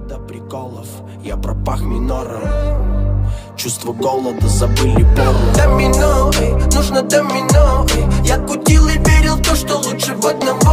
до приколов, я пропах минором. Чувство голода забыли полу. Домино, нужно домино. Я кутил и верил в то, что лучше в одного.